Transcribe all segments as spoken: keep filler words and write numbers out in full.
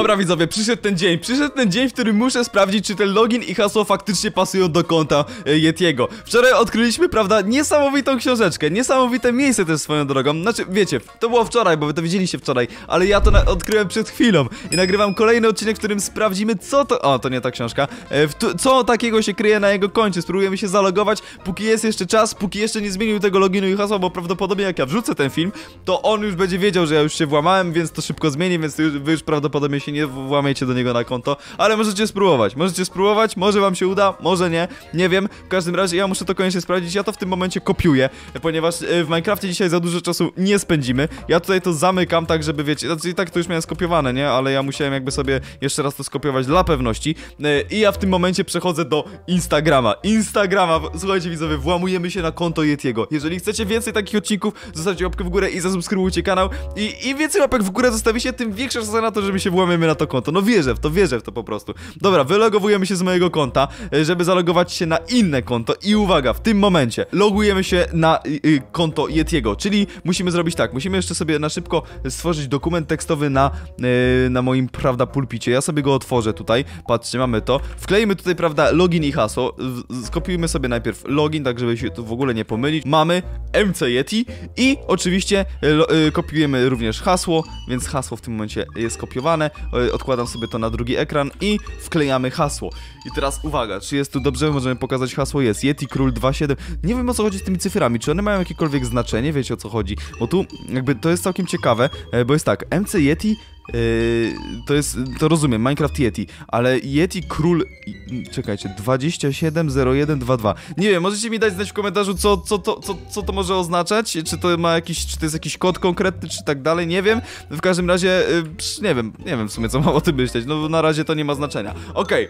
Dobra widzowie, przyszedł ten dzień, przyszedł ten dzień, w którym muszę sprawdzić, czy ten login i hasło faktycznie pasują do konta e, Yetiego. Wczoraj odkryliśmy, prawda, niesamowitą książeczkę, niesamowite miejsce też swoją drogą. Znaczy, wiecie, to było wczoraj, bo wy to widzieliście wczoraj, ale ja to odkryłem przed chwilą i nagrywam kolejny odcinek, w którym sprawdzimy, co to... O, to nie ta książka. E, w co takiego się kryje na jego koncie. Spróbujemy się zalogować, póki jest jeszcze czas, póki jeszcze nie zmienił tego loginu i hasła, bo prawdopodobnie jak ja wrzucę ten film, to on już będzie wiedział, że ja już się włamałem, więc to szybko zmieni, więc wy już prawdopodobnie się nie włamiecie do niego na konto, ale możecie spróbować, możecie spróbować, może wam się uda, może nie, nie wiem, w każdym razie ja muszę to koniecznie sprawdzić, ja to w tym momencie kopiuję, ponieważ w Minecrafcie dzisiaj za dużo czasu nie spędzimy, ja tutaj to zamykam tak, żeby wiecie, znaczy i tak to już miałem skopiowane, nie, ale ja musiałem jakby sobie jeszcze raz to skopiować dla pewności i ja w tym momencie przechodzę do Instagrama, Instagrama, słuchajcie widzowie, włamujemy się na konto Yetiego, jeżeli chcecie więcej takich odcinków, zostawcie łapkę w górę i zasubskrybujcie kanał i im więcej łapek w górę zostawicie, tym większa szansa na to, że my się włamiemy na to konto. No wierzę w to, wierzę w to po prostu. Dobra, wylogowujemy się z mojego konta, żeby zalogować się na inne konto i uwaga, w tym momencie logujemy się na y, y, konto Yetiego, czyli musimy zrobić tak, musimy jeszcze sobie na szybko stworzyć dokument tekstowy na, y, na moim, prawda, pulpicie. Ja sobie go otworzę tutaj, patrzcie, mamy to. Wklejmy tutaj, prawda, login i hasło, skopiujmy sobie najpierw login, tak żeby się tu w ogóle nie pomylić. Mamy M C Yeti i oczywiście y, y, kopiujemy również hasło, więc hasło w tym momencie jest kopiowane. Odkładam sobie to na drugi ekran i wklejamy hasło. I teraz uwaga, czy jest tu dobrze? Możemy pokazać hasło, jest Yeti Król dwa siedem. Nie wiem, o co chodzi z tymi cyframi, czy one mają jakiekolwiek znaczenie, wiecie, o co chodzi, bo tu jakby to jest całkiem ciekawe, bo jest tak, M C Yeti Yy, to jest, to rozumiem, Minecraft Yeti, ale Yeti Król, czekajcie, dwadzieścia siedem zero jeden dwa dwa. Nie wiem, możecie mi dać znać w komentarzu, co, co, to, co, co to może oznaczać, czy to ma jakiś, czy to jest jakiś kod konkretny, czy tak dalej, nie wiem. W każdym razie, yy, nie wiem, nie wiem w sumie, co mam o tym myśleć, no na razie to nie ma znaczenia. Okej.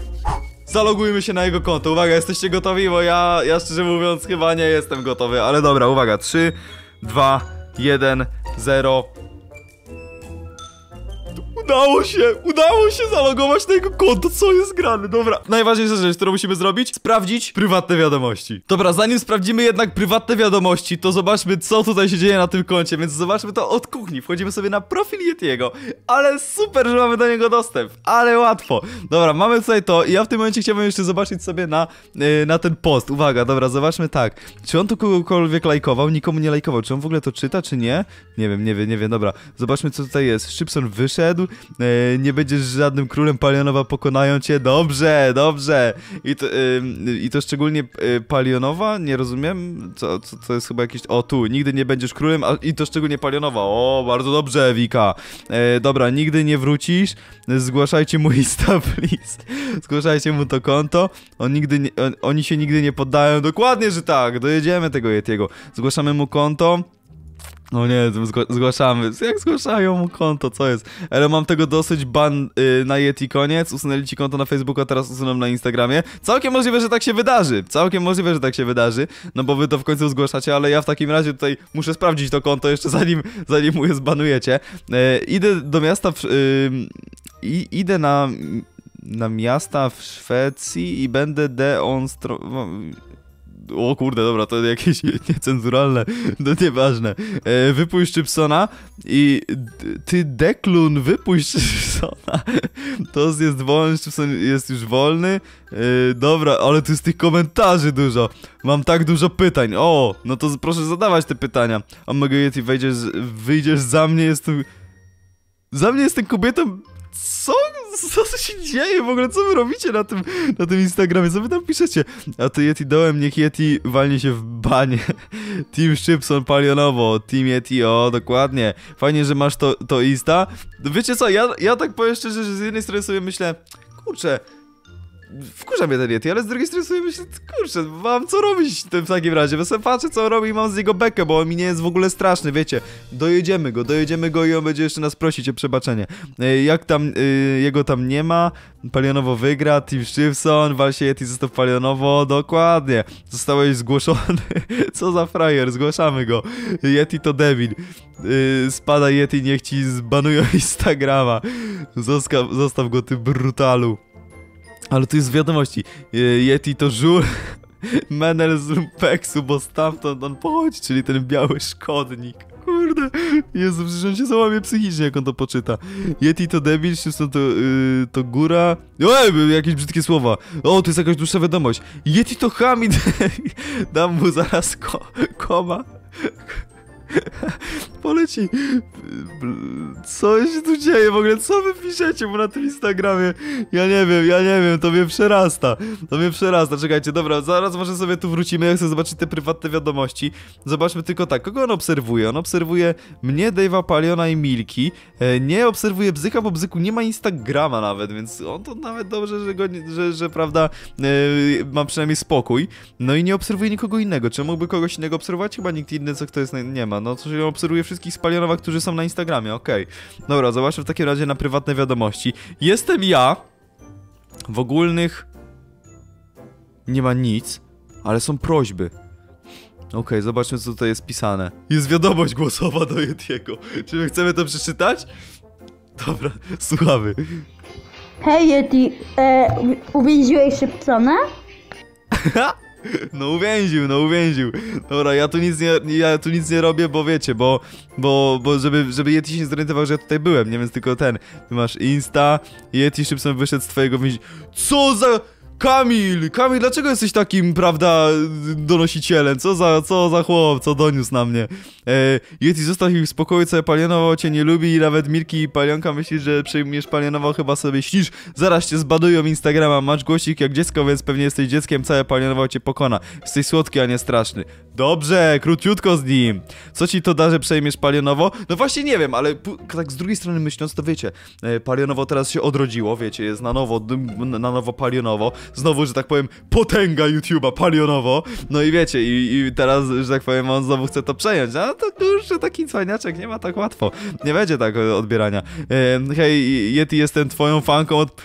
Zalogujmy się na jego konto, uwaga, jesteście gotowi, bo ja, ja szczerze mówiąc chyba nie jestem gotowy, ale dobra, uwaga, trzy, dwa, jeden, zero. Udało się, udało się zalogować na jego konto, co jest grane, dobra. Najważniejsza rzecz, którą musimy zrobić, sprawdzić prywatne wiadomości. Dobra, zanim sprawdzimy jednak prywatne wiadomości, to zobaczmy, co tutaj się dzieje na tym koncie, więc zobaczmy to od kuchni. Wchodzimy sobie na profil Yetiego, ale super, że mamy do niego dostęp, ale łatwo. Dobra, mamy tutaj to i ja w tym momencie chciałbym jeszcze zobaczyć sobie na, yy, na ten post. Uwaga, dobra, zobaczmy tak. Czy on tu kogokolwiek lajkował? Nikomu nie lajkował. Czy on w ogóle to czyta, czy nie? Nie wiem, nie wiem, nie wiem, dobra. Zobaczmy, co tutaj jest. Szybson wyszedł. E, nie będziesz żadnym królem, Palionowa pokonają cię. Dobrze, dobrze. I to, e, i to szczególnie e, Palionowa? Nie rozumiem. Co, co, to jest chyba jakieś... O, tu. Nigdy nie będziesz królem, a, i to szczególnie Palionowa. O, bardzo dobrze, Wika. E, dobra, nigdy nie wrócisz. Zgłaszajcie mu Insta, please. Zgłaszajcie mu to konto. On nigdy nie, on, oni się nigdy nie poddają. Dokładnie, że tak. Dojedziemy tego Yetiego. Zgłaszamy mu konto. No nie, zgłaszamy. Jak zgłaszają mu konto, co jest? Ale mam tego dosyć, ban yy, na Yeti koniec. Usunęli ci konto na Facebooku, a teraz usuną na Instagramie. Całkiem możliwe, że tak się wydarzy. Całkiem możliwe, że tak się wydarzy. No bo wy to w końcu zgłaszacie, ale ja w takim razie tutaj muszę sprawdzić to konto jeszcze zanim, zanim mu je zbanujecie. Yy, idę do miasta w... Yy, idę na... na miasta w Szwecji i będę deonstro... O kurde, dobra, to jakieś niecenzuralne, no nieważne. E, wypuść Szybsona i ty, Deklun, wypuść Szybsona. To jest wolny, Szybson jest już wolny. E, dobra, ale tu jest tych komentarzy dużo. Mam tak dużo pytań. O, no to proszę zadawać te pytania. O mego Yeti, wejdziesz, wyjdziesz za mnie, jestem... Za mnie jestem kobietą... Co? Co się dzieje w ogóle? Co wy robicie na tym, na tym Instagramie? Co wy tam piszecie? A to Yeti dołem, niech Yeti walnie się w banie. Team Szybson Palionowo, Team Yeti, o, dokładnie. Fajnie, że masz to, to Insta. Wiecie co, ja, ja tak powiem szczerze, że z jednej strony sobie myślę, kurczę, wkurza mnie ten Yeti, ale z drugiej strony sobie myślę, kurczę, mam co robić w takim razie, bo sobie patrzę, co on robi i mam z niego bekę, bo on mi nie jest w ogóle straszny, wiecie. Dojedziemy go, dojedziemy go i on będzie jeszcze nas prosić o przebaczenie. Jak tam, yy, jego tam nie ma, Palionowo wygra, Team Szybson, wal się Yeti, zostaw Palionowo, dokładnie. Zostałeś zgłoszony, co za frajer, zgłaszamy go. Yeti to debil. Yy, spada Yeti, niech ci zbanują Instagrama. Zostaw, zostaw go, ty brutalu. Ale tu jest w wiadomości, Yeti to żul, Menel z Lumpeksu, bo stamtąd on pochodzi, czyli ten biały szkodnik. kurde. Jezu, przecież on się załamie psychicznie, jak on to poczyta. Yeti to debil, Szybson to, yy, to góra. O, jakieś brzydkie słowa. O, to jest jakaś dłuższa wiadomość. Yeti to Hamid. Dam mu zaraz ko koma. Poleci. Co się tu dzieje w ogóle? Co wy piszecie mu na tym Instagramie? Ja nie wiem, ja nie wiem, to mnie przerasta. To mnie przerasta, czekajcie, dobra, zaraz może sobie tu wrócimy, ja chcę zobaczyć te prywatne wiadomości. Zobaczmy tylko tak, kogo on obserwuje? On obserwuje mnie, Dave'a, Paliona i Milki. E, nie obserwuje Bzyka, bo Bzyku nie ma Instagrama nawet, więc on to nawet dobrze, że, go, że, że prawda, e, ma przynajmniej spokój. No i nie obserwuje nikogo innego. Czy mógłby kogoś innego obserwować? Chyba nikt inny, co kto jest, nie ma. No, to się obserwuje wszystkich z Palionowa, którzy są na Instagramie, okej. Okay. Dobra, zobaczmy w takim razie na prywatne wiadomości. Jestem ja. W ogólnych nie ma nic, ale są prośby. Okej, okay, zobaczmy, co tutaj jest pisane. Jest wiadomość głosowa do Yetiego. Czy my chcemy to przeczytać? Dobra, słuchamy. Hej Yeti, e, uwięziłeś Szybsona? No uwięził, no uwięził. Dobra, ja tu nic nie, ja tu nic nie robię, bo wiecie, bo, bo, bo żeby, żeby Yeti się nie zorientował, że ja tutaj byłem, nie? Więc tylko ten, ty masz Insta, Yeti Szybson wyszedł z twojego więzienia. Co za... Kamil! Kamil, dlaczego jesteś takim, prawda, donosicielem? Co za, co za chłop, co doniósł na mnie? E, Yeti, zostaw ich w spokoju, całe Palionowo cię nie lubi i nawet Milki i Palionka myślisz, że przejmiesz Palionowo, chyba sobie śnisz. Zaraz cię zbadują Instagrama, masz głosik jak dziecko, więc pewnie jesteś dzieckiem, całe Palionowo cię pokona. Jesteś słodki, a nie straszny. Dobrze, króciutko z nim. Co ci to da, że przejmiesz Palionowo? No właśnie nie wiem, ale tak z drugiej strony myśląc, to wiecie, e, Palionowo teraz się odrodziło, wiecie, jest na nowo, na nowo Palionowo. Znowu, że tak powiem, potęga YouTube'a, Palionowo. No i wiecie, i, i teraz, że tak powiem, on znowu chce to przejąć. A to kurczę, taki cwaniaczek nie ma tak łatwo. Nie będzie tak odbierania. E, hej, Yeti, jestem twoją fanką od...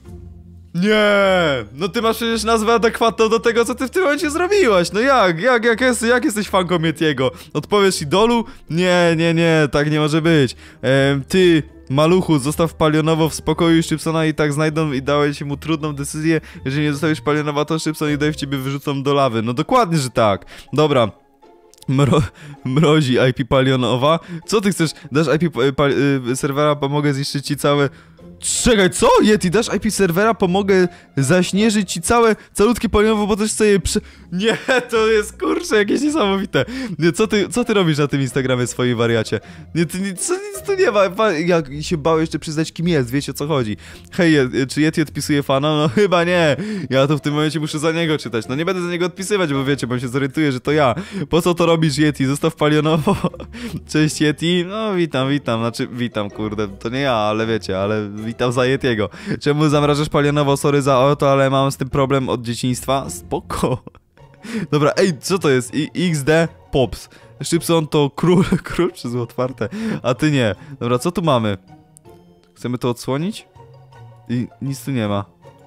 Nie! No ty masz przecież nazwę adekwatną do tego, co ty w tym momencie zrobiłaś. No jak? Jak, jak, jest, jak jesteś fanką Yetiego? Odpowiesz idolu? Nie, nie, nie, tak nie może być. E, ty... Maluchu, zostaw Palionowo w spokoju, Szybsona i tak znajdą i dałeś mu trudną decyzję. Jeżeli nie zostawisz Palionowa, to Szybson i Dave ciebie wyrzucą do lawy. No dokładnie, że tak. Dobra. Mro mrozi I P Palionowa. Co ty chcesz? Dasz I P y serwera, pomogę zniszczyć ci całe... Czekaj, co? Yeti, dasz I P serwera, pomogę zaśnieżyć ci całe, calutkie Palionowo, bo też sobie prze... Nie, to jest, kurczę, jakieś niesamowite. Nie, co ty, co ty robisz na tym Instagramie, swoim wariacie? Nie, ty, nic, nic tu nie ma. Jak się bał jeszcze przyznać, kim jest, wiecie o co chodzi. Hej, czy Yeti odpisuje fana? No chyba nie. Ja to w tym momencie muszę za niego czytać. No nie będę za niego odpisywać, bo wiecie, bo się zorientuję, że to ja. Po co to robisz, Yeti? Zostaw Palionowo. Cześć, Yeti. No witam, witam, znaczy witam, kurde, to nie ja, ale wiecie, ale witam za Yetiego. Czemu zamrażasz Palionowo? Sorry za auto, ale mam z tym problem od dzieciństwa. Spoko. Dobra, ej, co to jest? I X D Pops. Szybson to król, król przez otwarte, a ty nie. Dobra, co tu mamy? Chcemy to odsłonić? I nic tu nie ma.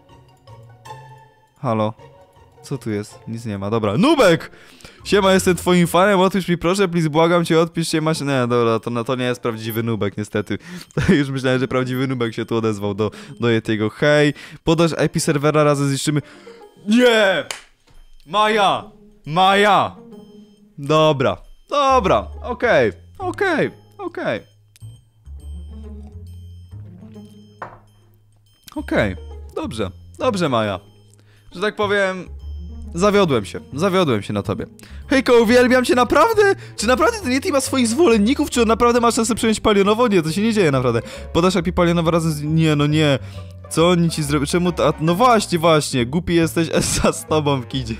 Halo? Co tu jest? Nic nie ma, dobra. Nubek! Siema, jestem twoim fanem, odpisz mi proszę, please, błagam cię, odpisz się, masz... Nie, dobra, to, no, to nie jest prawdziwy Nubek, niestety. Już myślałem, że prawdziwy Nubek się tu odezwał do, do Yetiego. Hej, podasz I P serwera, razem zniszczymy... Nie! Maja! Maja! Dobra, dobra, okej, okay, okej, okay, okej. Okay. Okej, okay, dobrze, dobrze Maja. Że tak powiem... Zawiodłem się, zawiodłem się na tobie. Hejko, uwielbiam cię, naprawdę? Czy naprawdę ten Yeti ma swoich zwolenników? Czy on naprawdę ma szansę przejąć Palionowo? Nie, to się nie dzieje naprawdę. Podasz I P Palionowo razem z... Nie, no nie. Co oni ci zrobią? Czemu ta... No właśnie, właśnie. Głupi jesteś, Essa z tobą w kidzie.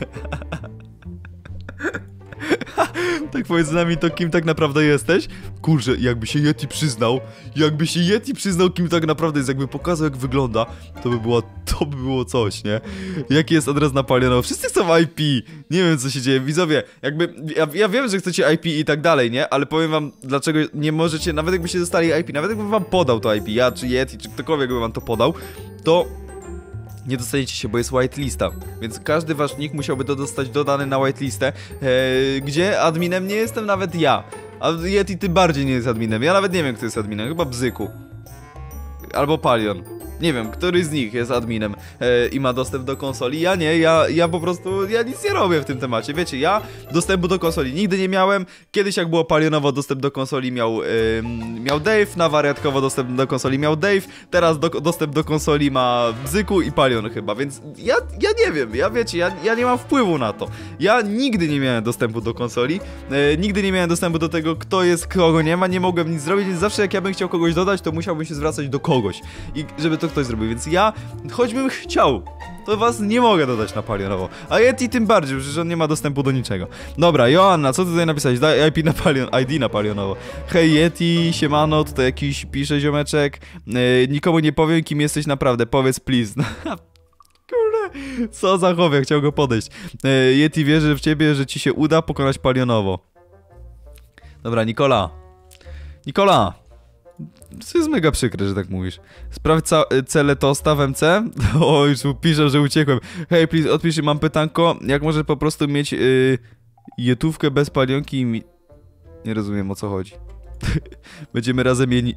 Tak powiedz nami to, kim tak naprawdę jesteś? Kurczę, jakby się Yeti przyznał, jakby się Yeti przyznał, kim tak naprawdę jest, jakby pokazał, jak wygląda, to by było, to by było coś, nie? Jaki jest adres na Palionowo? Wszyscy chcą I P, nie wiem, co się dzieje, widzowie, jakby, ja, ja wiem, że chcecie I P i tak dalej, nie? Ale powiem wam, dlaczego nie możecie, nawet jakbyście dostali I P, nawet jakbym wam podał to I P, ja, czy Yeti, czy ktokolwiek by wam to podał, to... nie dostaniecie się, bo jest whitelista, więc każdy wasz nick musiałby to dostać dodany na whitelistę, ee, gdzie adminem nie jestem nawet ja. A Yeti ty bardziej nie jest adminem, ja nawet nie wiem, kto jest adminem, chyba Bzyku. Albo Palion. Nie wiem, który z nich jest adminem e, i ma dostęp do konsoli. Ja nie, ja, ja po prostu, ja nic nie robię w tym temacie. Wiecie, ja dostępu do konsoli nigdy nie miałem. Kiedyś jak było palionowo, dostęp do konsoli miał, yy, miał Dave, na wariatkowo dostęp do konsoli miał Dave, teraz do, dostęp do konsoli ma Bzyku i Palion chyba, więc ja, ja nie wiem, ja wiecie, ja, ja nie mam wpływu na to. Ja nigdy nie miałem dostępu do konsoli, yy, nigdy nie miałem dostępu do tego, kto jest, kogo nie ma, nie mogłem nic zrobić, więc zawsze jak ja bym chciał kogoś dodać, to musiałbym się zwracać do kogoś i żeby to ktoś zrobił, więc ja, choćbym chciał, to was nie mogę dodać na palionowo. A Yeti tym bardziej, że on nie ma dostępu do niczego. Dobra, Joanna, co ty tutaj napisałeś? Daj I P na palion, I D na palionowo. Hej Yeti, siemano, tutaj jakiś pisze ziomeczek. Yy, nikomu nie powiem, kim jesteś naprawdę, powiedz please. Kurde, co za chowia, chciał go podejść. Yy, Yeti wierzy w ciebie, że ci się uda pokonać palionowo. Dobra, Nikola. Nikola! To jest mega przykre, że tak mówisz. Sprawdź cele tosta w M C? O, już piszę, że uciekłem. Hej, please, odpisz, mam pytanko. Jak możesz po prostu mieć yy, jetówkę bez palionki i mi... Nie rozumiem, o co chodzi. Będziemy razem jeni...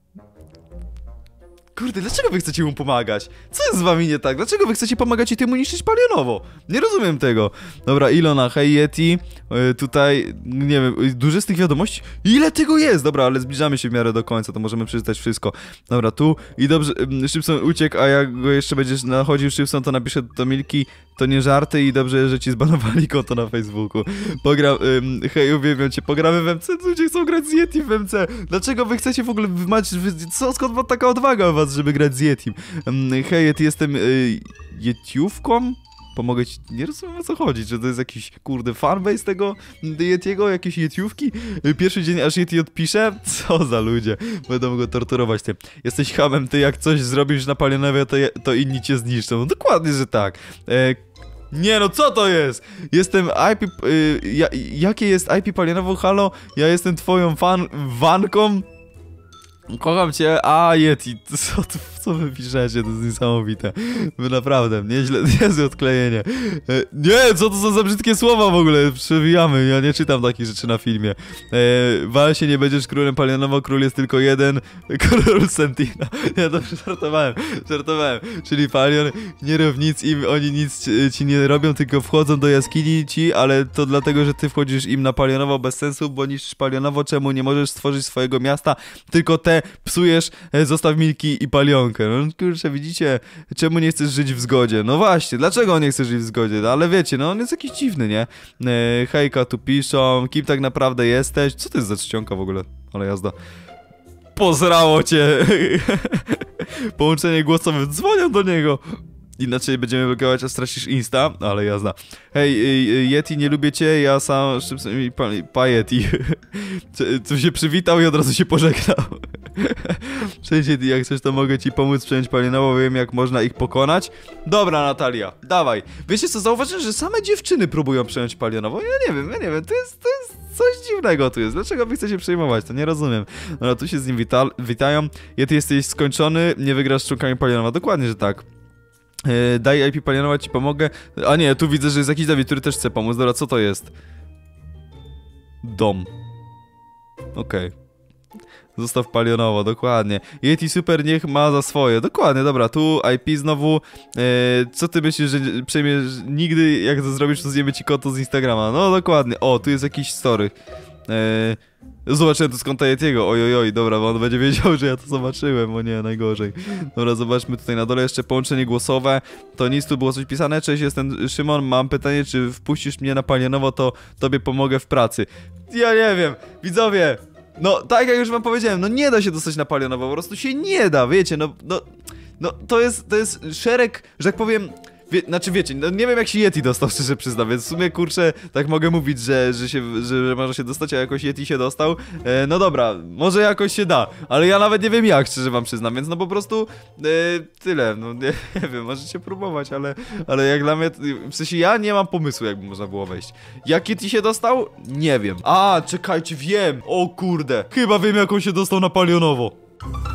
Kurde, dlaczego wy chcecie mu pomagać? Co jest z wami nie tak? Dlaczego wy chcecie pomagać i temu niszczyć palionowo? Nie rozumiem tego. Dobra, Ilona, hej Yeti. Yy, tutaj, nie wiem, dużo z tych wiadomości? Ile tego jest? Dobra, ale zbliżamy się w miarę do końca, to możemy przeczytać wszystko. Dobra, tu i dobrze, yy, Szybson uciekł, a jak go jeszcze będziesz nachodził Szybson, to napiszę do Milki, to nie żarty i dobrze, że ci zbanowali konto na Facebooku. Pogram, yy, hej, uwielbiam cię, pogramy w M C, ludzie chcą grać z Yeti w M C. Dlaczego wy chcecie w ogóle mać, co, skąd wam taka odwaga u was, żeby grać z Yetim? Um, hej, Yeti, jestem yy, Yetiówką? Pomogę ci, nie rozumiem o co chodzi, czy to jest jakiś, kurde, fanbase tego Yetiego, jakieś Yetiówki? Pierwszy dzień aż Yeti odpisze? Co za ludzie, będą go torturować tym. Jesteś hamem, ty jak coś zrobisz na palionowie, to, je, to inni cię zniszczą. No dokładnie, że tak. E, nie no, co to jest? Jestem I P, y, ja, jakie jest I P palionowo, halo? Ja jestem twoją fan, wanką? Kocham cię, a Yeti, co, co wy piszecie, to jest niesamowite. Wy naprawdę, nieźle, niezłe odklejenie. E, nie, co to są za brzydkie słowa w ogóle, przewijamy, ja nie czytam takich rzeczy na filmie. E, wal się, nie będziesz królem palionowo, król jest tylko jeden, król Sentina. Ja dobrze żartowałem, żartowałem. Czyli Palion, nie rób nic im, oni nic ci, ci nie robią, tylko wchodzą do jaskini ci, ale to dlatego, że ty wchodzisz im na palionowo bez sensu, bo niszczysz palionowo, czemu nie możesz stworzyć swojego miasta, tylko te psujesz, zostaw Milki i Palionkę. No kurczę, widzicie, czemu nie chcesz żyć w zgodzie? No właśnie, dlaczego on nie chce żyć w zgodzie? No, ale wiecie, no on jest jakiś dziwny, nie? E, hejka, tu piszą, kim tak naprawdę jesteś? Co to jest za czcionka w ogóle? Ale jazda. Pozrało cię! Połączenie głosowe, dzwonią do niego! Inaczej będziemy blokować, a stracisz Insta, ale jazda. Hej, Yeti, nie lubię cię, ja sam Szybson i pa, pa Yeti. Co się przywitał i od razu się pożegnał. Cześć Yeti, jak chcesz, to mogę ci pomóc przejąć palionowo, wiem jak można ich pokonać. Dobra, Natalia, dawaj. Wiecie co, zauważyłem, że same dziewczyny próbują przejąć palionowo. Ja nie wiem, ja nie wiem, to jest, to jest coś dziwnego tu jest. Dlaczego wy chcecie przejmować, to nie rozumiem. No tu się z nim wita witają. Yeti, jesteś skończony, nie wygrasz z członkami palionowa. Dokładnie, że tak. Yy, daj I P palionowa, ci pomogę. A nie, tu widzę, że jest jakiś Dawid, który też chce pomóc. Dobra, co to jest? Dom. Okej. Okay. Zostaw palionowo, dokładnie. Yeti super, niech ma za swoje. Dokładnie, dobra, tu I P znowu. Yy, co ty myślisz, że przejmiesz nigdy, jak to zrobisz, to zjemy ci konto z Instagrama? No dokładnie. O, tu jest jakiś story. Yy, zobaczyłem to z konta Yetiego. Ojojoj, dobra, bo on będzie wiedział, że ja to zobaczyłem. O nie, najgorzej. Dobra, zobaczmy tutaj na dole jeszcze połączenie głosowe. To nic, tu było coś pisane. Cześć, jestem Szymon, mam pytanie, czy wpuścisz mnie na palionowo, to tobie pomogę w pracy. Ja nie wiem, widzowie. No, tak jak już wam powiedziałem, no nie da się dostać na palionowo, po prostu się nie da, wiecie, no, no, no to jest, to jest szereg, że tak powiem, wie, znaczy wiecie, no nie wiem jak się Yeti dostał, szczerze przyznam, więc w sumie, kurczę, tak mogę mówić, że, że się, że, że może się dostać, a jakoś Yeti się dostał, e, no dobra, może jakoś się da, ale ja nawet nie wiem jak, szczerze wam przyznam, więc no po prostu e, tyle, no nie, nie wiem, możecie próbować, ale, ale jak dla mnie, w sensie ja nie mam pomysłu, jakby można było wejść. Jak Yeti się dostał? Nie wiem. A, czekajcie, wiem, o kurde, chyba wiem jak on się dostał na palionowo.